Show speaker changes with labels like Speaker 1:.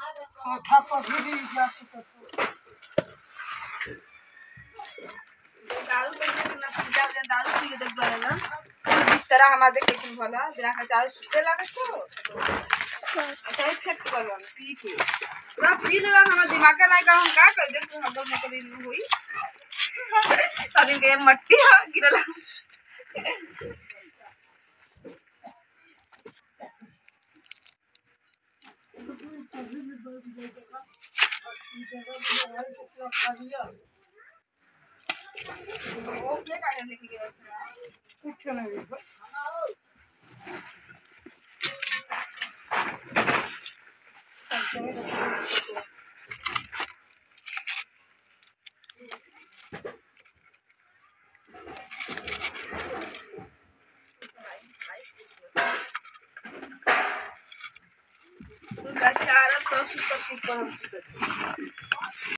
Speaker 1: कोठा पर भी जाके तो
Speaker 2: दारू पीने ना पिज्जा ले दारू पी देख गला इस तरह हमारे कैसे भला बिना खचाए सुते लगे तो अच्छा इफेक्ट करवा पी के पूरा पी लेला हमारा दिमाग का नहीं का हम का कर दे हम लोग में कभी नहीं हुई तभी के मट्टी गिरला ओके काहे लेके गया
Speaker 1: कुछ नहीं
Speaker 2: चारा तो सुपर